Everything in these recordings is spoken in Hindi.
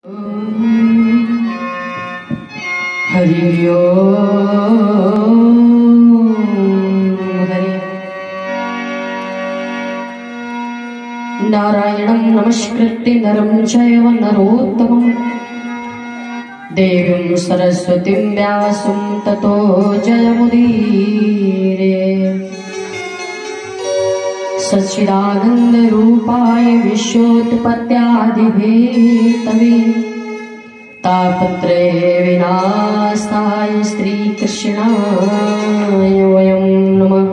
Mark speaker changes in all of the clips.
Speaker 1: हरि ओम हरि। नारायणं नमस्कृत्य नरं चैव नरोत्तमं देवीं सरस्वतीं व्यासं ततो जयमुदीरये। सच्चिदानंद रूपाय विश्वोत्पत्त्यादिहेतवे तापत्रय विनाशाय श्रीकृष्णाय वयं नमः।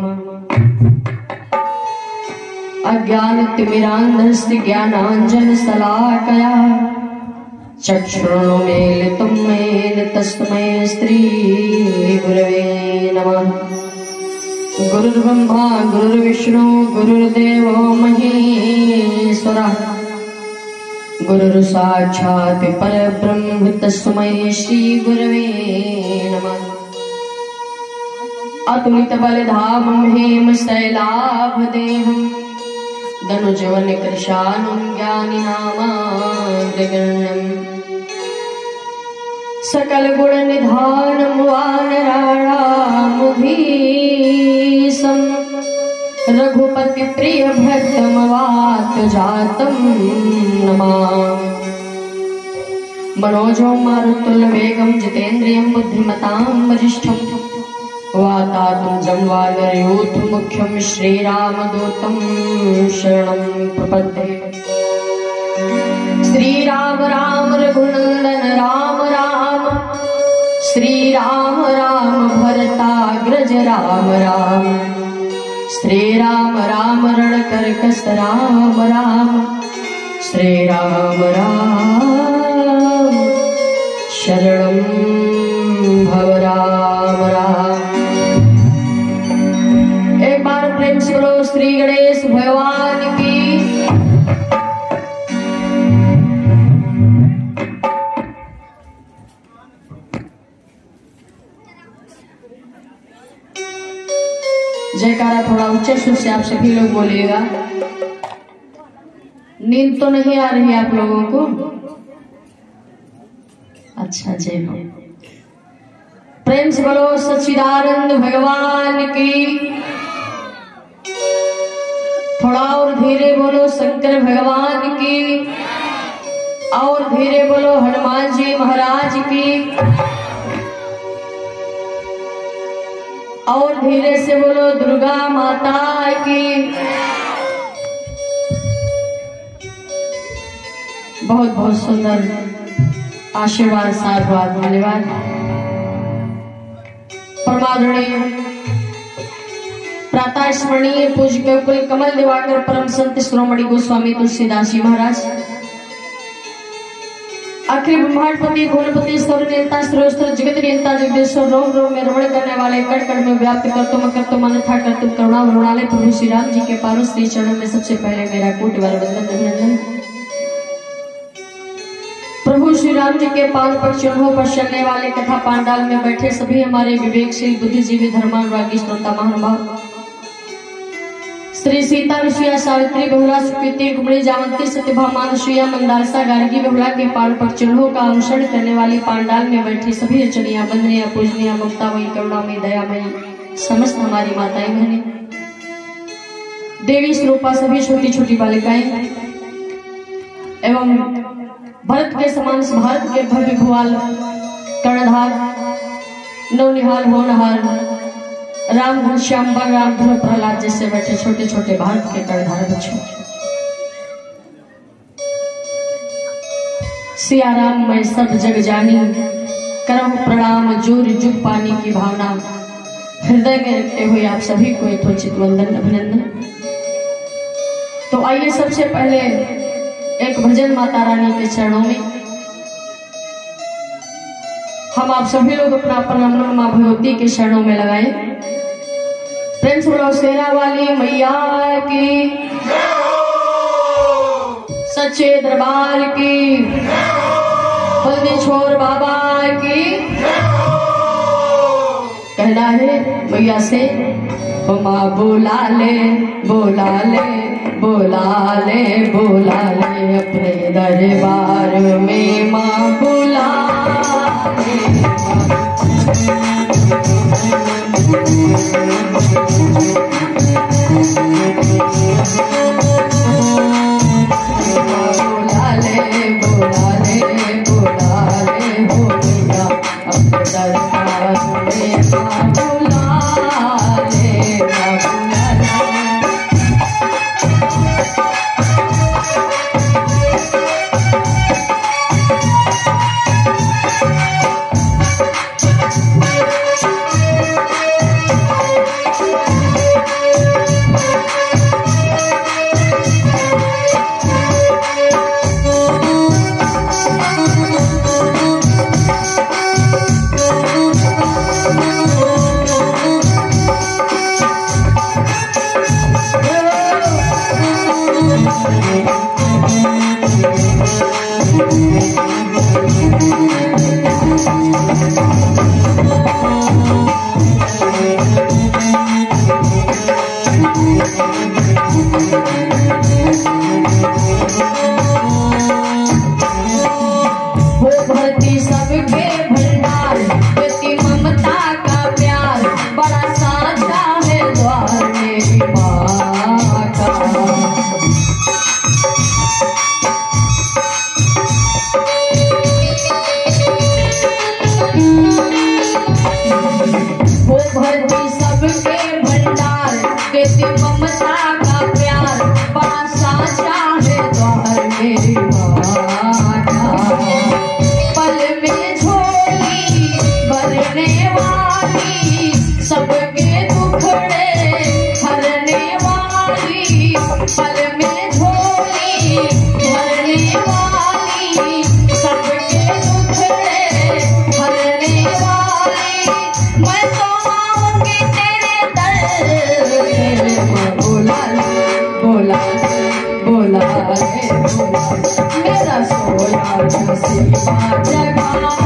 Speaker 1: अज्ञानतिमिरान्धस्य ज्ञानाञ्जनशलाकया चक्षुरुन्मीलितं येन तस्मै श्रीगुरवे नमः। गुरुर्ब्रह्मा गुरुर्विष्णु गुरुर्देवो महेश्वरः गुरुर्साक्षात् परब्रह्म तस्मै श्रीगुरवे नमः। अतुलितबलधामं हेमशैलाभदेहं धनुजवनकृशानं ज्ञानिनामाग्रगण्यम् सकलगुणनिधानं वानराणामुधीशं रघुपतिप्रियभक्तमवाप्तजातं नमामि। मनोजं मारुतुल्यवेगं जितेन्द्रियं बुद्धिमतां वरिष्ठं वातात्मजं वानरयूथमुख्यं श्रीरामदूतं शरणं प्रपद्ये। श्रीराम राम रघुनंदन राम राम श्रीराम राम भरताग्रज राम राम श्रीराम राम रणकर्कश राम राम श्रीराम राम शरणं भव राम राम। एक बार प्रेम से बोलो श्री गणेश भगवान की। जयकारा थोड़ा ऊंचे सुर से आप सभी लोग बोलिएगा। नींद तो नहीं आ रही आप लोगों को? अच्छा जय हो। प्रेम से बोलो सच्चिदानंद भगवान की। थोड़ा और धीरे बोलो शंकर भगवान की। और धीरे बोलो हनुमान जी महाराज की। और धीरे से बोलो दुर्गा माता की। बहुत बहुत सुंदर आशीर्वाद साधुवाद धन्यवाद। परमादरणीय प्रातः स्मरणीय पूज्य कुल कमल दिवाकर परम संत शिरोमणि गोस्वामी तुलसीदास जी महाराज आखिरी ब्रह्मांडपति भुवनपति सर्वनियंता सर्वस्त्र जगत नियंता जगदीश्वर रोम रोम में रमण करने वाले कण कण में व्याप्त कर्तुम अन्यथा कर्तुम करुणा वरुणालय प्रभु श्री राम जी के पावन श्री चरणों में सबसे पहले मेरा कोटि बार वंदन अभिनंदन। प्रभु श्री राम जी के पावन पर चिन्हों पर चलने वाले कथा पांडाल में बैठे सभी हमारे विवेकशील बुद्धिजीवी धर्मानुरागी श्रोता महानुभाव श्री सीता ऋषिया सावित्री बहुला सुकृति कुमड़ी जावंती सत्यभामा अनुसुईया मंदालसा गार्गी बहुला के पावन पर चिन्हों का अनुसरण करने वाली पांडाल में बैठी सभी रचनिया बंदनिया पूजनिया ममतामयी करुणामयी दयामयी समस्त हमारी माताएं बहनें देवी स्वरूपा सभी छोटी छोटी बालिकाएं एवं भरत के समान भारत के भव्य भुआल कर्णधार नवनिहाल होनहार राम घनश्याम बलराम ध्रुव प्रहलाद जैसे बैठे छोटे छोटे भारत के कर्णधार बच्चों सिया राम मैं सब जग जानी करम प्रणाम जोर जुग पानी की भावना हृदय में रखते हुए आप सभी को यथोचित वंदन अभिनंदन। तो आइए सबसे पहले एक भजन माता रानी के चरणों में हम आप सभी लोग अपना प्रणाम मां भगवती के चरणों में लगाए। प्रेम से बोलो शेरा वाली मैया की, सच्चे दरबार की, बंदी छोर बाबा की। कहना है मैया से माँ बोला ले बोला ले बोला ले बोला ले अपने दरबार में माँ सबके भंडार, देती ममता का प्यार, बड़ा साचा है द्वार मेरी माँ का। वो भरती सबके भंडार, देती ममता का प्यार, बड़ा साचा है द्वार मेरी माँ का। पल में झोली भरने वाली, सबके दुखड़े हरने वाली, पल में झोली भरने वाली, सबके दुखड़े हरने वाली। मैं तो आऊंगी तेरे दर, बोला बोला बोला मेरा सोया नसीबा जगा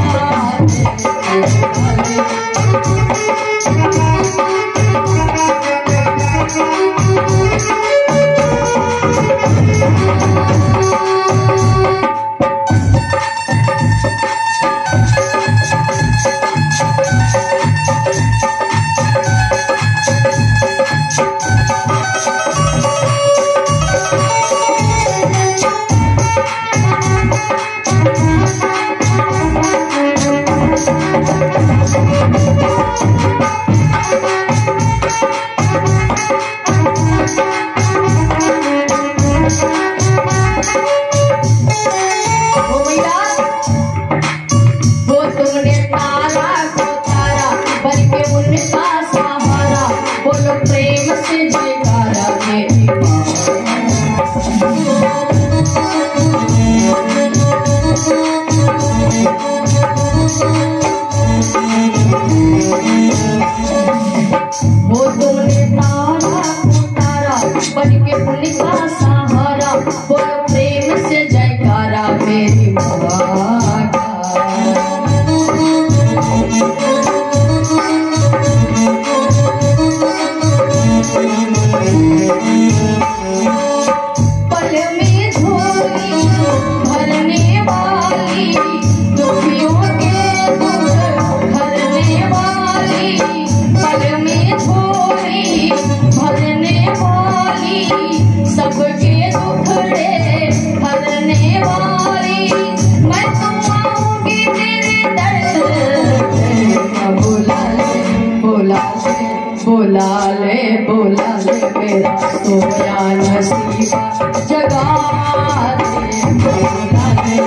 Speaker 1: बोला ले मेरा सोया नसीबा जगा दे, बोला ले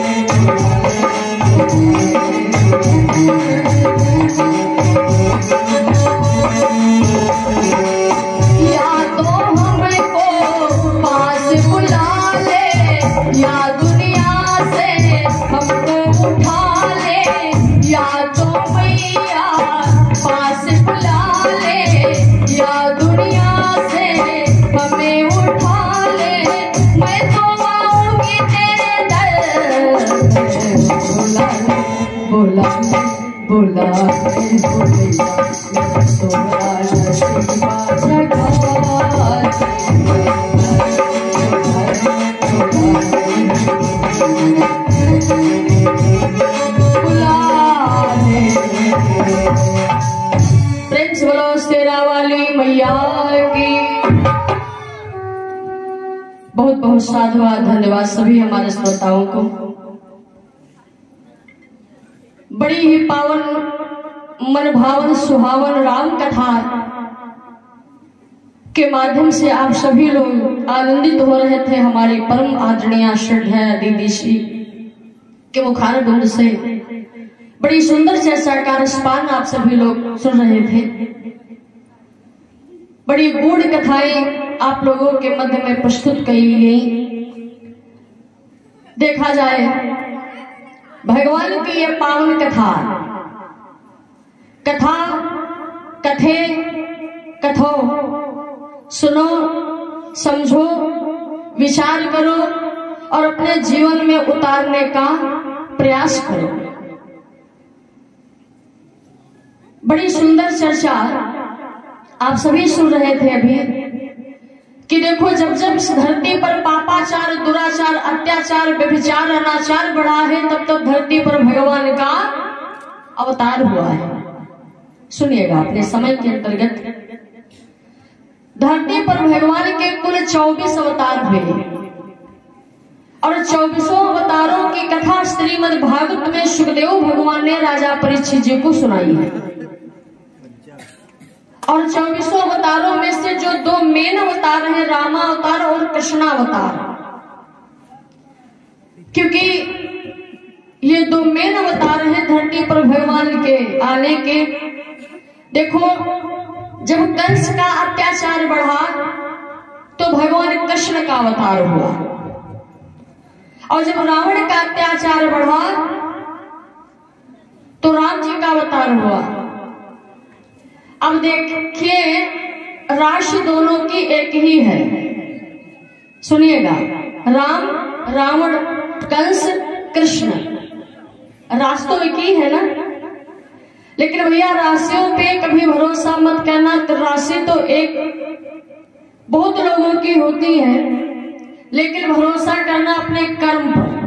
Speaker 1: या तो हमको पास बुला ले, या दुनिया से हमको उठा ले, या तो मैया पास बुला ले, या दुनिया से हमें उठा ले। मैं तो आऊंगी तेरे दर, बोला बोला सोया नसीबा जगा प्रिंस बोलो शेरा वाली मैया की। बहुत बहुत साधुवाद, धन्यवाद सभी हमारे श्रोताओं को। बड़ी ही पावन मन भावन सुहावन राम कथा के माध्यम से आप सभी लोग आनंदित हो रहे थे। हमारी परम आदरणीय श्रद्धेय दीदी श्री के मुखार बिंद से बड़ी सुंदर से साकार स्पान आप सभी लोग सुन रहे थे। बड़ी गूढ़ कथाएं आप लोगों के मध्य में प्रस्तुत की गई। देखा जाए भगवान की ये पावन कथा कथे कथो सुनो, समझो, विचार करो और अपने जीवन में उतारने का प्रयास करो। बड़ी सुंदर चर्चा आप सभी सुन रहे थे अभी कि देखो जब जब इस धरती पर पापाचार, दुराचार, अत्याचार, व्यभिचार, अनाचार बढ़ा है, तब तब धरती पर भगवान का अवतार हुआ है। सुनिएगा, अपने समय के अंतर्गत धरती पर भगवान के कुल 24 अवतार हुए और 24 अवतारों की कथा श्रीमद् भागवत में सुखदेव भगवान ने राजा परीक्षित जी को सुनाई है। और 24 अवतारों में से जो 2 मेन अवतार हैं, रामा अवतार और कृष्णा अवतार, क्योंकि ये 2 मेन अवतार हैं धरती पर भगवान के आने के। देखो जब कंस का अत्याचार बढ़ा तो भगवान कृष्ण का अवतार हुआ, और जब रावण का अत्याचार बढ़ा तो राम जी का अवतार हुआ। अब देखिए, राशि दोनों की एक ही है। सुनिएगा, राम, रावण, कंस, कृष्ण, राशि तो एक ही है ना। लेकिन भैया राशियों पे कभी भरोसा मत करना। राशि तो एक बहुत लोगों की होती है, लेकिन भरोसा करना अपने कर्म पर।